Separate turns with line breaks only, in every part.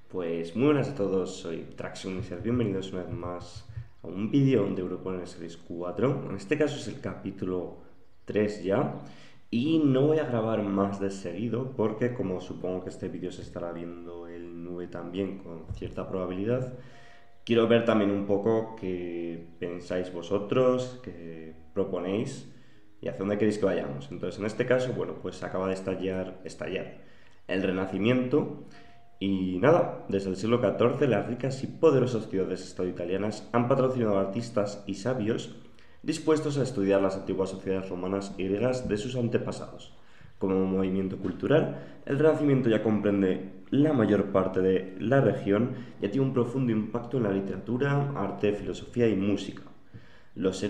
Pues muy buenas a todos, soy Traction Inicial, bienvenidos una vez más a un vídeo de Europa Series 4. En este caso es el capítulo 3 ya, y no voy a grabar más de seguido porque como supongo que este vídeo se estará viendo el 9 también con cierta probabilidad, quiero ver también un poco qué pensáis vosotros, qué proponéis y hacia dónde queréis que vayamos. Entonces en este caso, bueno, pues acaba de estallar el Renacimiento. Y nada, desde el siglo XIV las ricas y poderosas ciudades-estado italianas han patrocinado a artistas y sabios dispuestos a estudiar las antiguas sociedades romanas y griegas de sus antepasados. Como movimiento cultural, el Renacimiento ya comprende la mayor parte de la región y tiene un profundo impacto en la literatura, arte, filosofía y música. Los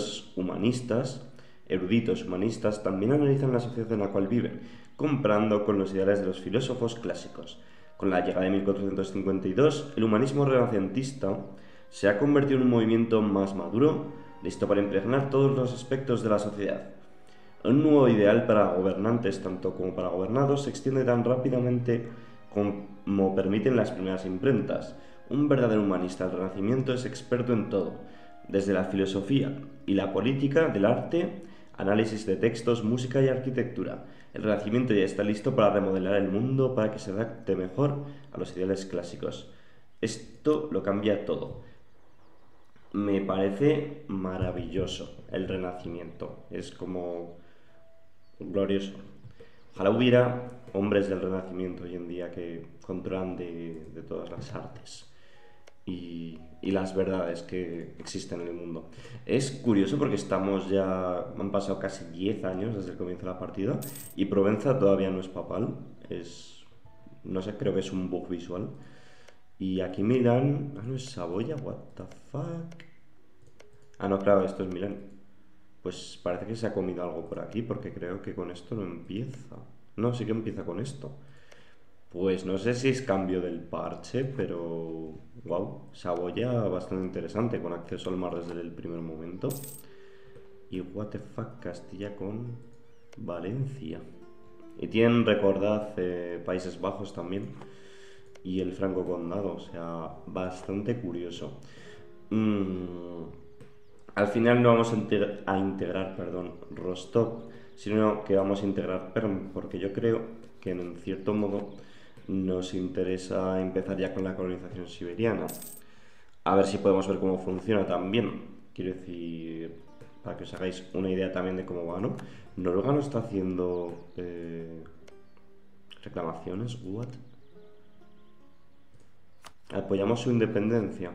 eruditos humanistas también analizan la sociedad en la cual viven, comparando con los ideales de los filósofos clásicos. Con la llegada de 1452, el humanismo renacentista se ha convertido en un movimiento más maduro, listo para impregnar todos los aspectos de la sociedad. Un nuevo ideal para gobernantes, tanto como para gobernados, se extiende tan rápidamente como permiten las primeras imprentas. Un verdadero humanista del Renacimiento es experto en todo, desde la filosofía y la política del arte, análisis de textos, música y arquitectura. El Renacimiento ya está listo para remodelar el mundo para que se adapte mejor a los ideales clásicos. Esto lo cambia todo. Me parece maravilloso el Renacimiento. Es como glorioso. Ojalá hubiera hombres del Renacimiento hoy en día que controlan de todas las artes y las verdades que existen en el mundo. Es curioso porque han pasado casi 10 años desde el comienzo de la partida y Provenza todavía no es papal. No sé, creo que es un bug visual. Y aquí Milán, no es Saboya, what the fuck. No, claro, esto es Milán. Pues parece que se ha comido algo por aquí, porque creo que con esto no empieza. No, sí que empieza con esto. Pues no sé si es cambio del parche, pero... Wow, Saboya bastante interesante, con acceso al mar desde el primer momento. Y what the fuck, Castilla con Valencia. Y tienen, recordad, Países Bajos también. Y el Franco Condado, o sea, bastante curioso. Al final no vamos a integrar, Rostov, sino que vamos a integrar Perm, porque yo creo que en cierto modo nos interesa empezar ya con la colonización siberiana. A ver si podemos ver cómo funciona también. Quiero decir, para que os hagáis una idea también de cómo va, ¿no? Noruega no está haciendo reclamaciones, what? Apoyamos su independencia.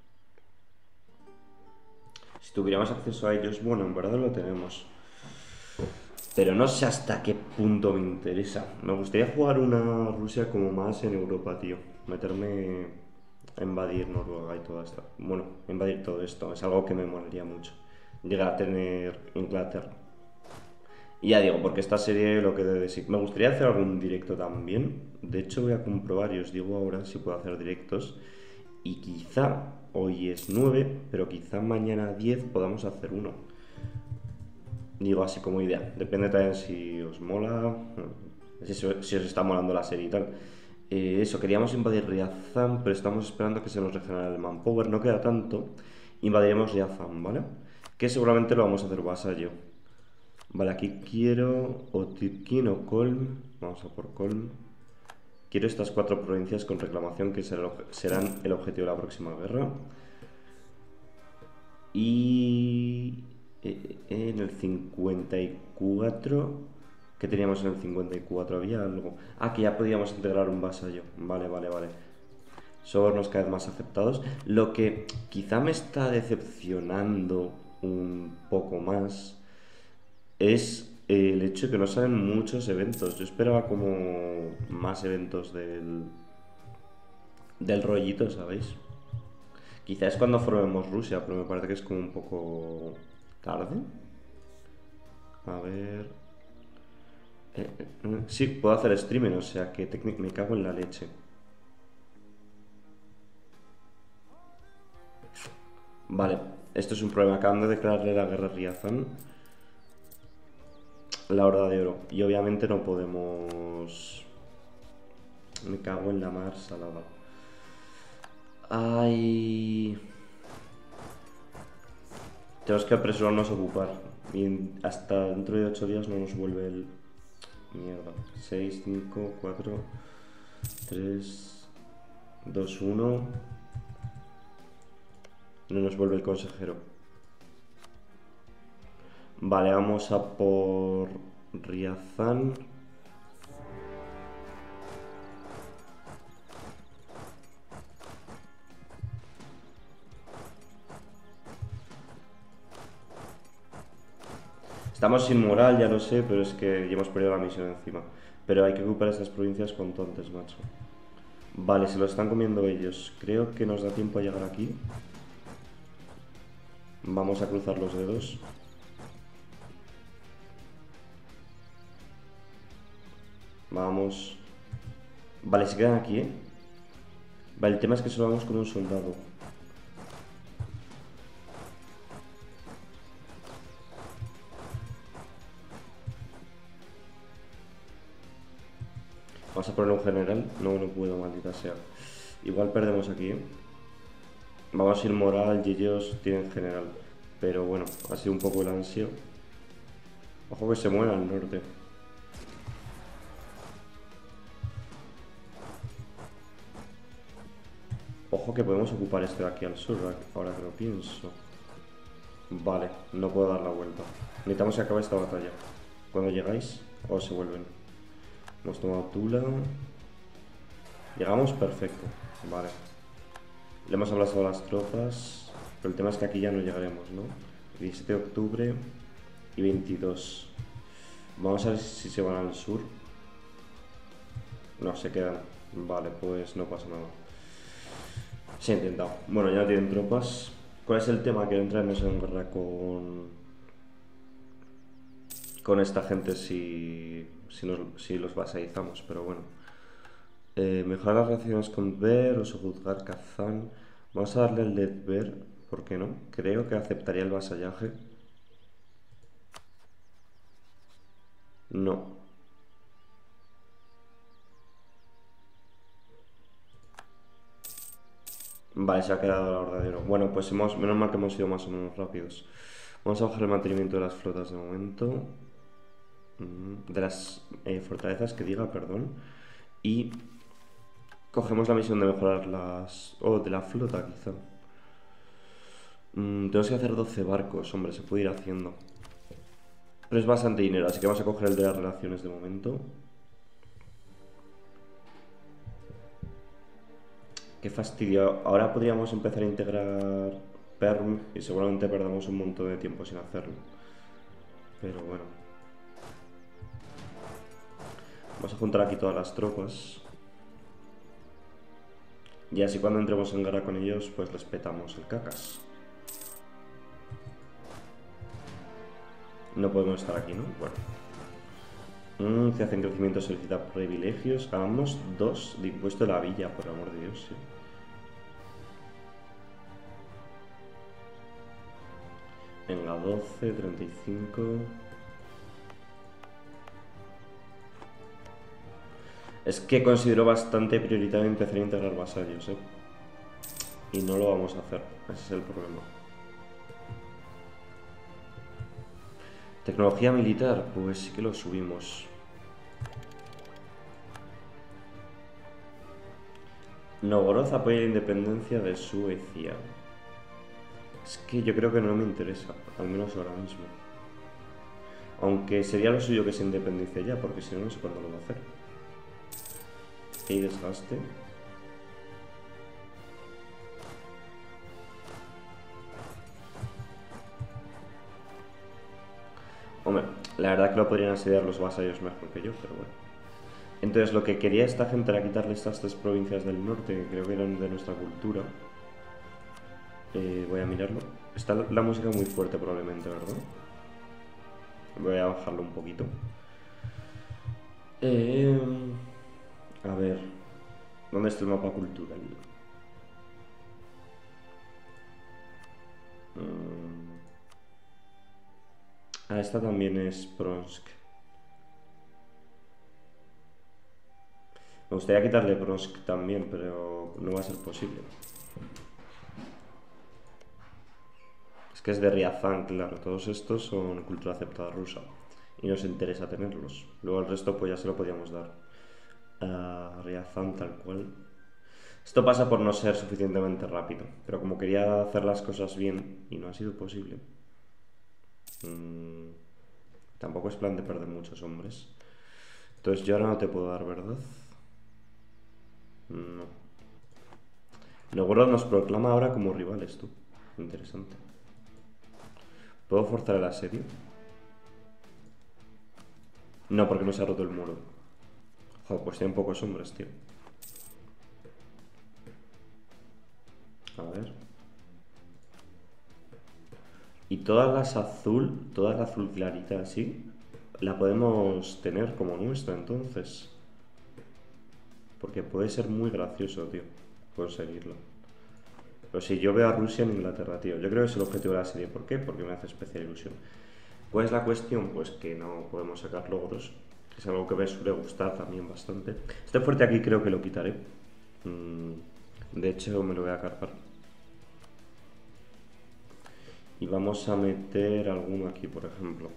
Si tuviéramos acceso a ellos, bueno, en verdad lo tenemos. Pero no sé hasta qué punto me interesa. Me gustaría jugar una Rusia como más en Europa, tío. Meterme a invadir Noruega y todo esto. Bueno, invadir todo esto. Es algo que me molaría mucho. Llegar a tener Inglaterra. Y ya digo, porque esta serie lo que debe decir. Me gustaría hacer algún directo también. De hecho, voy a comprobar y os digo ahora si puedo hacer directos. Y quizá hoy es 9, pero quizá mañana 10 podamos hacer uno. Digo así como idea. Depende también si os mola, si os está molando la serie y tal. Eso, queríamos invadir Riazan, pero estamos esperando que se nos regenere el manpower. No queda tanto. Invadiremos Riazan, ¿vale? Que seguramente lo vamos a hacer vasallo. Vale, aquí quiero o Tirkin o Kolm. Vamos a por Kolm. Quiero estas 4 provincias con reclamación que serán el objetivo de la próxima guerra. Y en el 54... ¿Qué teníamos en el 54? Había algo... que ya podíamos integrar un vasallo. Vale, vale, vale. Sobornos cada vez más aceptados. Lo que quizá me está decepcionando un poco más es el hecho de que no salen muchos eventos. Yo esperaba como más eventos del rollito, ¿sabéis? Quizás es cuando formemos Rusia, pero me parece que es como un poco tarde. A ver... Sí, puedo hacer streaming, o sea que me cago en la leche. Vale, esto es un problema. Acaban de declararle la guerra a Riazan, la Horda de Oro. Y obviamente no podemos... Me cago en la mar salada. Ay... Tenemos que apresurarnos a ocupar. Y hasta dentro de 8 días no nos vuelve el... Mierda. 6, 5, 4, 3, 2, 1. No nos vuelve el consejero. Vale, vamos a por Riazán. Estamos sin moral, ya lo sé, pero es que ya hemos perdido la misión encima. Pero hay que ocupar estas provincias cuanto antes, macho. Vale, se lo están comiendo ellos. Creo que nos da tiempo a llegar aquí. Vamos a cruzar los dedos. Vamos. Vale, se quedan aquí, ¿eh? Vale, el tema es que solo vamos con un soldado. Vamos a poner un general. No, no puedo, maldita sea. Igual perdemos aquí, ¿eh? Vamos a ir moral y ellos tienen general. Pero bueno, ha sido un poco el ansio. Ojo que se mueve al norte. Ojo que podemos ocupar este de aquí al sur, ahora que lo pienso. Vale, no puedo dar la vuelta. Necesitamos que acabe esta batalla. Cuando llegáis, o se vuelven. Hemos tomado Tula. Llegamos perfecto. Vale. Le hemos aplastado a las tropas. Pero el tema es que aquí ya no llegaremos, ¿no? 17 de octubre y 22. Vamos a ver si se van al sur. No, se quedan. Vale, pues no pasa nada. Se ha intentado. Bueno, ya no tienen tropas. ¿Cuál es el tema? Que entrarnos en guerra con esta gente si los vasalizamos, pero bueno. Mejorar las relaciones con Ver o sojuzgar Kazán. Vamos a darle el de Ver, ¿por qué no? Creo que aceptaría el vasallaje. No. Vale, se ha quedado el verdadero. Bueno, pues menos mal que hemos sido más o menos rápidos. Vamos a bajar el mantenimiento de las flotas de momento. De las fortalezas, que diga, perdón. Y cogemos la misión de mejorar las... Oh, de la flota, quizá. Tenemos que hacer 12 barcos, hombre, se puede ir haciendo. Pero es bastante dinero, así que vamos a coger el de las relaciones de momento. Qué fastidio. Ahora podríamos empezar a integrar PERM y seguramente perdamos un montón de tiempo sin hacerlo. Pero bueno. Vamos a juntar aquí todas las tropas. Y así cuando entremos en guerra con ellos, pues les petamos el cacas. No podemos estar aquí, ¿no? Bueno. Si hacen crecimiento solicita privilegios. Ganamos 2 de impuesto de la villa, por amor de Dios, sí. Venga, 12, 35... Es que considero bastante prioritario empezar a integrar vasallos, ¿eh? Y no lo vamos a hacer, ese es el problema. Tecnología militar, pues sí que lo subimos. Novgorod apoya la independencia de Suecia. Es que yo creo que no me interesa, al menos ahora mismo. Aunque sería lo suyo que se independice ya, porque si no, no sé cuándo lo va a hacer. Hay desgaste. Hombre, la verdad que lo podrían asediar los vasallos mejor que yo, pero bueno. Entonces lo que quería esta gente era quitarle estas 3 provincias del norte, que creo que eran de nuestra cultura. Voy a mirarlo. Está la música muy fuerte probablemente, ¿verdad? Voy a bajarlo un poquito. A ver. ¿Dónde está el mapa cultural? Esta también es Bronsk. Me gustaría quitarle Bronsk también, pero no va a ser posible. que es de Riazán, claro. Todos estos son cultura aceptada rusa. Y nos interesa tenerlos. Luego el resto pues ya se lo podíamos dar a Riazán tal cual. Esto pasa por no ser suficientemente rápido. Pero como quería hacer las cosas bien y no ha sido posible. Tampoco es plan de perder muchos hombres. Entonces yo ahora no te puedo dar, ¿verdad? No. Novgorod nos proclama ahora como rivales, tú. Interesante. ¿Puedo forzar el asedio? No, porque no se ha roto el muro. Joder, pues tienen pocos hombres, tío. A ver. Y todas las azul, toda la azul clarita así, la podemos tener como nuestra entonces. Porque puede ser muy gracioso, tío, conseguirlo. Pero si yo veo a Rusia en Inglaterra, tío, yo creo que es el objetivo de la serie. ¿Por qué? Porque me hace especial ilusión. ¿Cuál es la cuestión? Pues que no podemos sacar logros. Que es algo que me suele gustar también bastante. Este fuerte aquí creo que lo quitaré. De hecho, me lo voy a cargar. Y vamos a meter alguno aquí, por ejemplo.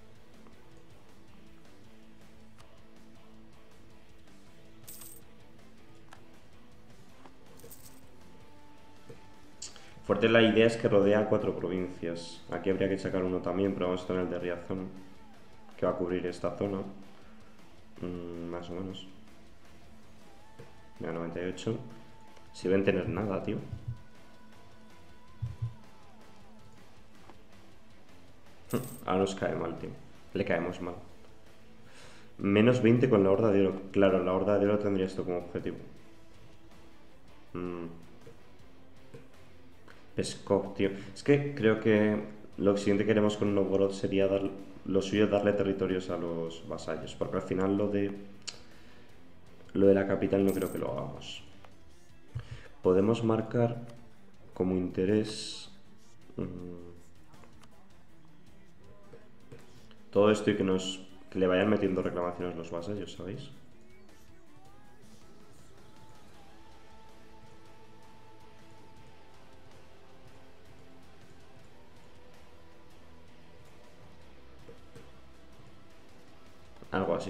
Fuerte, la idea es que rodea 4 provincias. Aquí habría que sacar uno también, pero vamos a tener el de Riazán, que va a cubrir esta zona. Más o menos. Mira, 98. Si ven tener nada, tío. Ahora nos cae mal, tío. Le caemos mal. Menos 20 con la Horda de Oro. Claro, la Horda de Oro tendría esto como objetivo. Peskov, tío. Es que creo que lo siguiente que queremos con Novgorod sería dar, lo suyo es darle territorios a los vasallos. Porque al final lo de la capital no creo que lo hagamos. Podemos marcar como interés todo esto y que le vayan metiendo reclamaciones los vasallos, ¿sabéis? Algo así.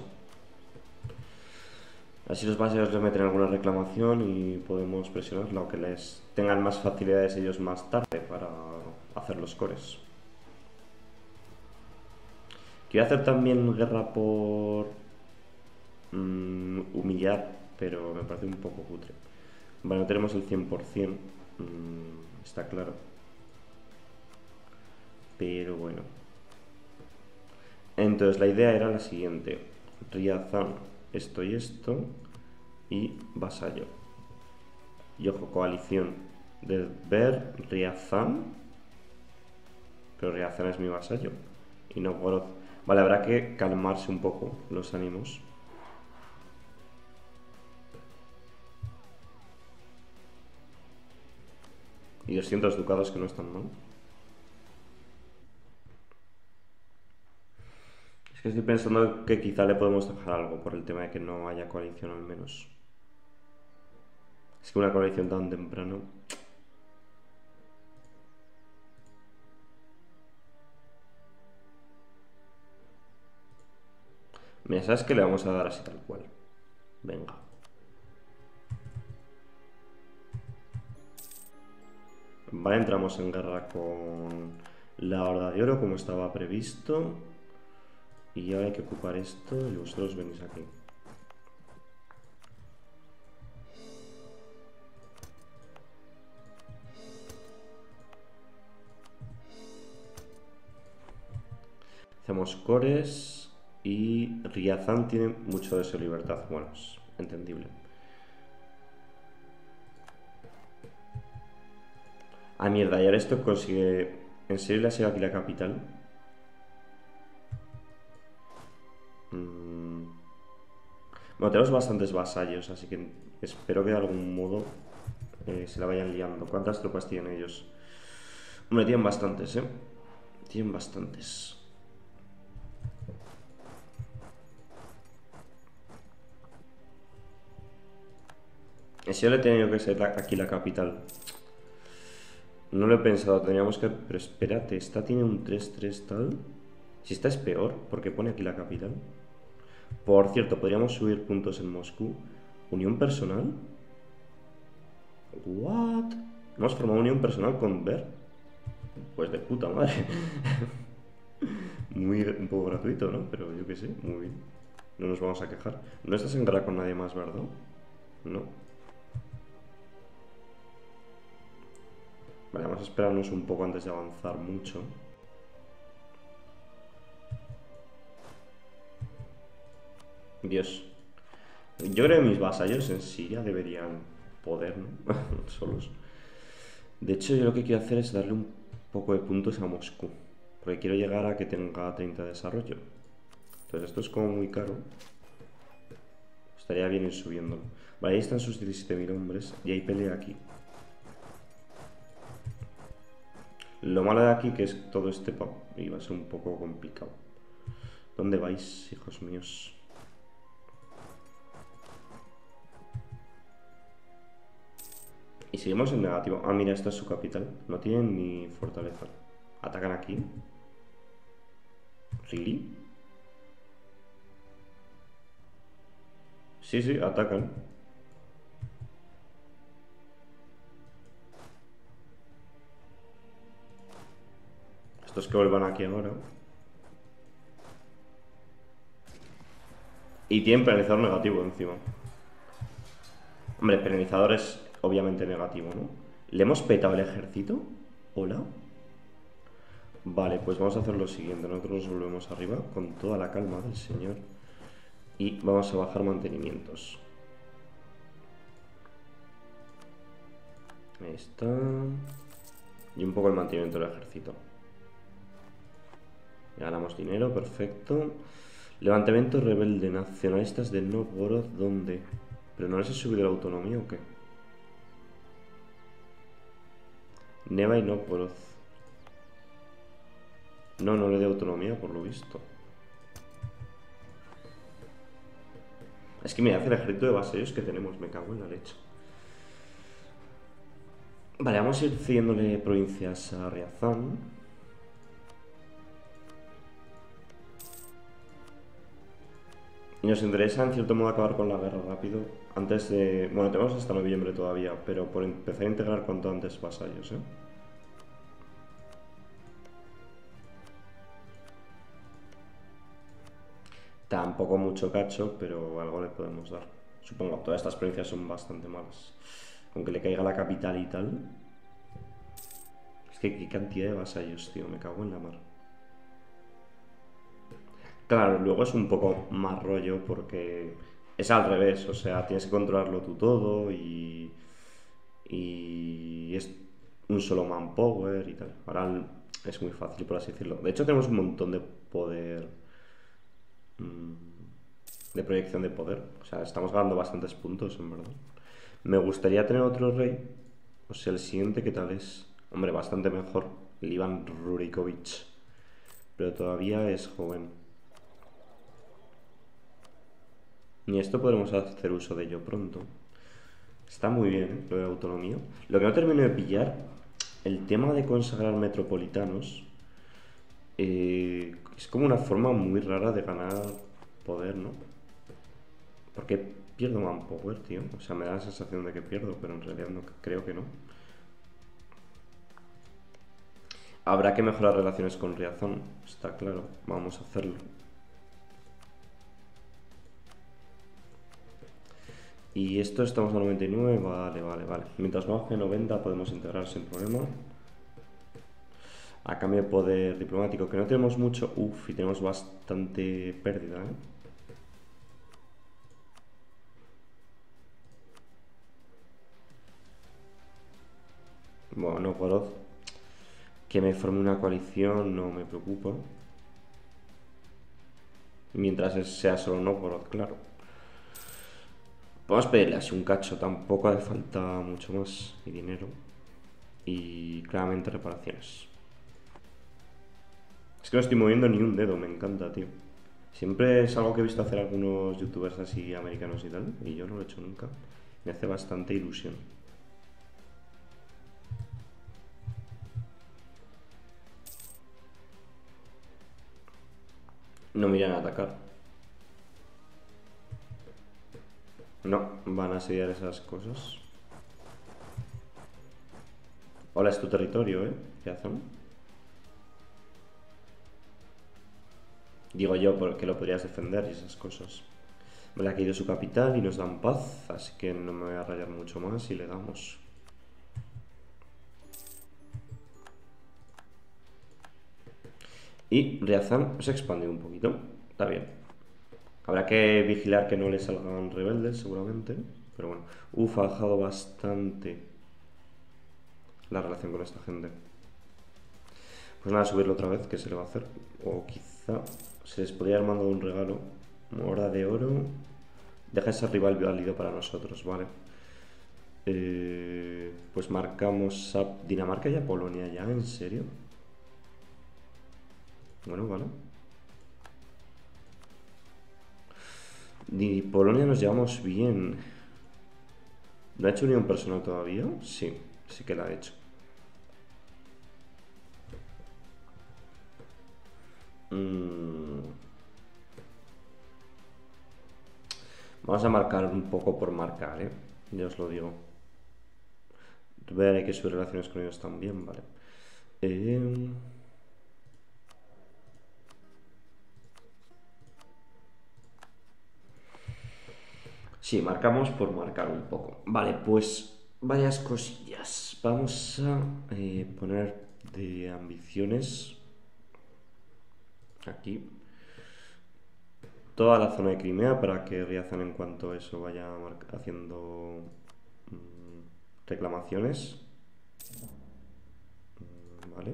Así los vasallos les meten alguna reclamación y podemos presionarla o que les tengan más facilidades ellos más tarde para hacer los cores. Quiero hacer también guerra por humillar, pero me parece un poco cutre. Vale, no tenemos el 100%, está claro. Pero bueno. Entonces la idea era la siguiente. Riazán, esto y vasallo. Y ojo, coalición de ver Riazán. Pero Riazán es mi vasallo. Y Novgorod. Vale, habrá que calmarse un poco los ánimos. Y 200 ducados que no están mal. Es que estoy pensando que quizá le podemos dejar algo por el tema de que no haya coalición al menos. Es que una coalición tan temprano... Mira, ¿sabes qué le vamos a dar así tal cual? Venga. Vale, entramos en guerra con la Horda de Oro como estaba previsto. Y ahora hay que ocupar esto y vosotros venís aquí. Hacemos cores y Riazán tiene mucho de su libertad. Bueno, es entendible. Ah, mierda, y ahora esto consigue... ¿En serio le ha sido aquí la capital? Bueno, tenemos bastantes vasallos, así que espero que de algún modo se la vayan liando. ¿Cuántas tropas tienen ellos? Hombre, tienen bastantes, ¿eh? Tienen bastantes. Si yo le he tenido que ser aquí la capital. No lo he pensado, tendríamos que... Pero espérate, esta tiene un 3-3 tal. Si esta es peor, porque pone aquí la capital. Por cierto, podríamos subir puntos en Moscú. ¿Unión personal? ¿What? Hemos formado unión personal con Ver. Pues de puta madre. Muy, un poco gratuito, ¿no? Pero yo qué sé, muy bien. No nos vamos a quejar. No estás en guerra con nadie más, ¿verdad? No. Vale, vamos a esperarnos un poco antes de avanzar mucho. Dios. Yo creo que mis vasallos en Siria deberían poder, ¿no? Solos. De hecho, yo lo que quiero hacer es darle un poco de puntos a Moscú. Porque quiero llegar a que tenga 30 de desarrollo. Entonces esto es como muy caro. Estaría bien ir subiéndolo. Vale, ahí están sus 17.000 hombres. Y hay pelea aquí. Lo malo de aquí que es todo este y va a ser un poco complicado. ¿Dónde vais, hijos míos? Y seguimos en negativo. Ah, mira, esta es su capital. No tienen ni fortaleza. ¿Atacan aquí? ¿Really? Sí, sí, atacan. Estos que vuelvan aquí ahora. Y tienen penalizador negativo encima. Hombre, penalizador es obviamente negativo, ¿no? ¿Le hemos petado el ejército? ¿Hola? Vale, pues vamos a hacer lo siguiente. Nosotros nos volvemos arriba con toda la calma del señor. Y vamos a bajar mantenimientos. Ahí está. Y un poco el mantenimiento del ejército. Ganamos dinero, perfecto. Levantamiento rebelde, nacionalistas de Novgorod, ¿dónde? ¿Pero no les he subido la autonomía o qué? Neva y Novgorod. No, no le doy autonomía por lo visto. Es que me hace el ejército de vasallos que tenemos, me cago en la leche. Vale, vamos a ir cediéndole provincias a Riazán. Y nos interesa en cierto modo acabar con la guerra rápido. Antes de... Bueno, tenemos hasta noviembre todavía, pero por empezar a integrar cuanto antes vasallos, ¿eh? Tampoco mucho cacho, pero algo le podemos dar. Supongo, todas estas provincias son bastante malas. Aunque le caiga la capital y tal. Es que qué cantidad de vasallos, tío, me cago en la mar. Claro, luego es un poco más rollo porque es al revés, o sea, tienes que controlarlo tú todo y es un solo manpower y tal. Ahora es muy fácil, por así decirlo. De hecho, tenemos un montón de poder, de proyección de poder. O sea, estamos ganando bastantes puntos, en verdad. Me gustaría tener otro rey. O sea, el siguiente, ¿qué tal es? Hombre, bastante mejor. El Iván Rurikovich. Pero todavía es joven. Y esto podremos hacer uso de ello pronto. Está muy bien, ¿eh? Lo de autonomía. Lo que no termino de pillar, el tema de consagrar metropolitanos, es como una forma muy rara de ganar poder, ¿no? Porque pierdo manpower, tío. O sea, me da la sensación de que pierdo, pero en realidad no, creo que no. Habrá que mejorar relaciones con Riazán, está claro. Vamos a hacerlo. Y esto estamos a 99, vale. Mientras baje 90 podemos integrar sin problema. A cambio de poder diplomático, que no tenemos mucho. Uff, y tenemos bastante pérdida, ¿eh? Bueno, Novgorod. Que me forme una coalición no me preocupa. Mientras sea solo Novgorod, claro. Podemos pedirle así un cacho, tampoco hace falta mucho más. Y dinero. Y claramente reparaciones. Es que no estoy moviendo ni un dedo, me encanta, tío. Siempre es algo que he visto hacer algunos youtubers así americanos y tal, y yo no lo he hecho nunca. Me hace bastante ilusión. No me irán a atacar. No, van a asediar esas cosas. Hola, es tu territorio, ¿eh? ¿Qué hacen? Digo yo, porque lo podrías defender y esas cosas. Me le ha caído su capital y nos dan paz, así que no me voy a rayar mucho más y le damos. Y Riazán se expandió un poquito. Está bien. Habrá que vigilar que no le salgan rebeldes, seguramente. Pero bueno. Uf, ha bajado bastante la relación con esta gente. Pues nada, subirlo otra vez, que se le va a hacer. O quizá se les podría haber mandado un regalo. Hora de oro. Deja ese rival válido para nosotros, ¿vale? Pues marcamos a Dinamarca y a Polonia ya, ¿en serio? Bueno, vale. Y Polonia nos llevamos bien. ¿No ha hecho unión personal todavía? Sí, sí que la ha hecho. Vamos a marcar un poco por marcar, ¿eh? Ya os lo digo. Veré que sus relaciones con ellos también, vale. Sí, marcamos por marcar un poco. Vale, pues varias cosillas. Vamos a poner de ambiciones aquí toda la zona de Crimea para que Riazan, en cuanto a eso, vaya haciendo reclamaciones. Vale.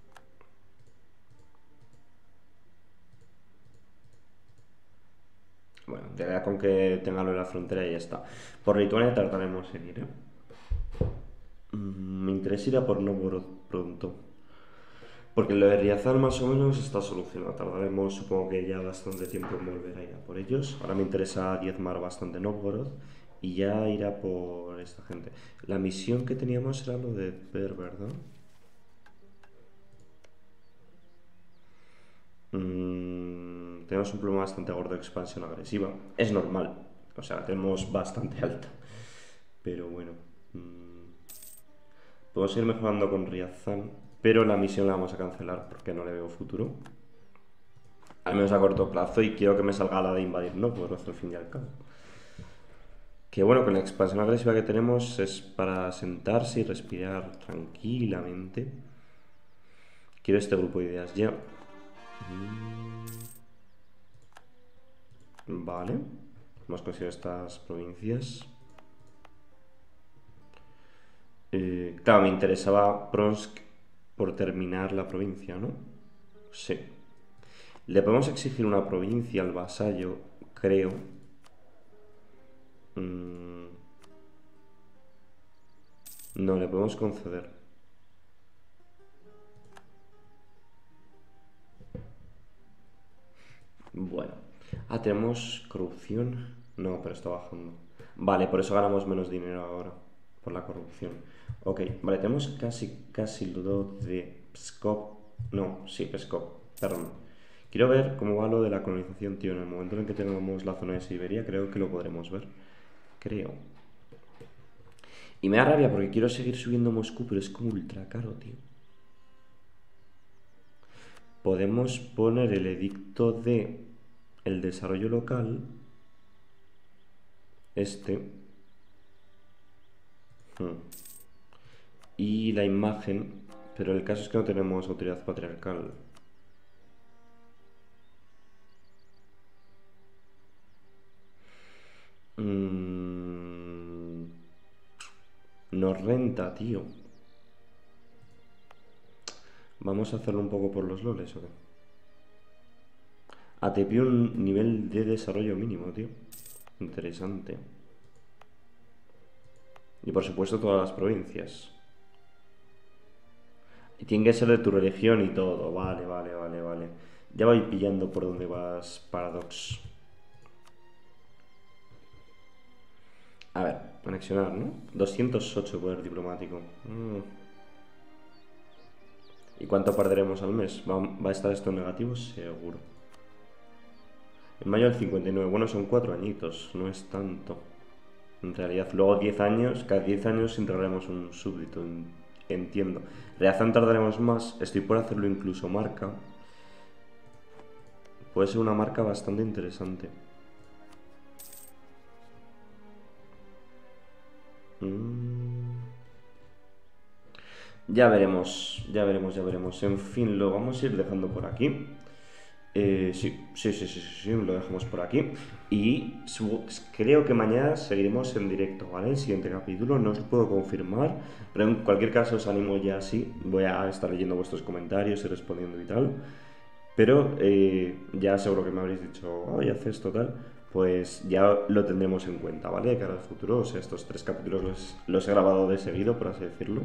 Bueno, ya con que tenga lo de la frontera y ya está. Por Lituania tardaremos en ir, ¿eh? Me interesa ir a por Novgorod pronto. Porque lo de Riazán más o menos está solucionado. Tardaremos, supongo que ya bastante tiempo en volver a ir a por ellos. Ahora me interesa diezmar bastante Novgorod y ya ir a por esta gente. La misión que teníamos era lo de ver, ¿verdad? Tenemos un problema bastante gordo de expansión agresiva. Es normal. O sea, tenemos bastante alta. Pero bueno. Podemos ir mejorando con Riazán. Pero la misión la vamos a cancelar porque no le veo futuro. Al menos a corto plazo, y quiero que me salga la de invadir, ¿no? Pues hasta el fin y al cabo. Que bueno, con la expansión agresiva que tenemos es para sentarse y respirar tranquilamente. Quiero este grupo de ideas ya. Vale. Hemos conseguido estas provincias. Claro, me interesaba Bronsk por terminar la provincia, ¿no? Sí. Le podemos exigir una provincia al vasallo, creo. No, le podemos conceder. Bueno. Ah, tenemos corrupción. No, pero está bajando. Vale, por eso ganamos menos dinero ahora. Por la corrupción. Ok, vale, tenemos casi lo de Pskov. No, sí, Pskov. Perdón. Quiero ver cómo va lo de la colonización, tío. En el momento en que tengamos la zona de Siberia, creo que lo podremos ver. Creo. Y me da rabia porque quiero seguir subiendo Moscú, pero es como ultra caro, tío. Podemos poner el edicto de el desarrollo local. Y la imagen, pero el caso es que no tenemos autoridad patriarcal. Nos renta, tío. Vamos a hacerlo un poco por los loles, ¿o qué? Te pido un nivel de desarrollo mínimo, tío. Interesante. Y por supuesto todas las provincias. Y tiene que ser de tu religión y todo. Vale. Ya voy pillando por dónde vas, Paradox. A ver, anexionar, ¿no? 208 poder diplomático. ¿Y cuánto perderemos al mes? ¿Va a estar esto en negativo? Seguro. En mayo del 59, bueno, son 4 añitos, no es tanto. En realidad, luego 10 años, cada 10 años integraremos un súbdito, entiendo. Reazán tardaremos más, estoy por hacerlo incluso marca. Puede ser una marca bastante interesante. Ya veremos, ya veremos, ya veremos. En fin, lo vamos a ir dejando por aquí. Sí, lo dejamos por aquí. Y creo que mañana seguiremos en directo, ¿vale? El siguiente capítulo, no os lo puedo confirmar, pero en cualquier caso os animo ya así. Voy a estar leyendo vuestros comentarios y respondiendo y tal. Pero ya seguro que me habréis dicho, oye, haz esto, tal. Pues ya lo tendremos en cuenta, ¿vale? De cara al futuro. O sea, estos 3 capítulos los he grabado de seguido, por así decirlo.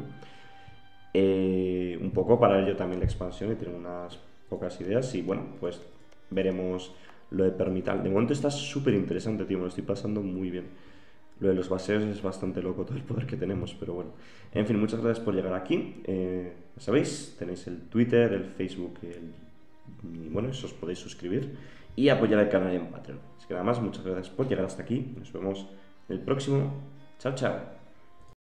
Un poco para ello también la expansión y tener unas pocas ideas y bueno, pues veremos lo de Permital. De momento está súper interesante, tío, me lo estoy pasando muy bien. Lo de los baseos es bastante loco todo el poder que tenemos, pero bueno. En fin, muchas gracias por llegar aquí. Ya sabéis, tenéis el Twitter, el Facebook y bueno, eso os podéis suscribir y apoyar el canal en Patreon. Así que nada más, muchas gracias por llegar hasta aquí. Nos vemos en el próximo. Chao, chao.